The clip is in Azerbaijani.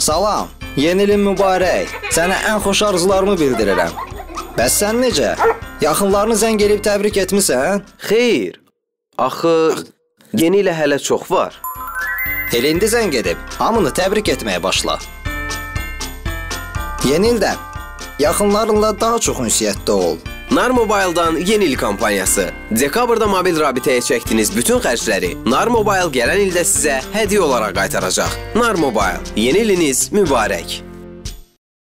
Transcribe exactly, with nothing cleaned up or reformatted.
Salam, yeni ilin mübarək. Sənə ən xoş arzularımı bildirirəm. Bəs sən necə? Yaxınlarını zəng elib təbrik etmisən? Xeyr, axı yeni ilə hələ çox var. Elə indi zəng edib, hamını təbrik etməyə başla. Yeni ildə yaxınlarınla daha çox ünsiyyətdə ol. Nar Mobile'dan yeni il kampaniyası. Dekabrda mobil rabitəyə çəkdiyiniz bütün xərcləri Nar Mobile gələn ildə sizə hədiyyə olaraq qaytaracaq. Nar Mobile, yeni iliniz mübarək.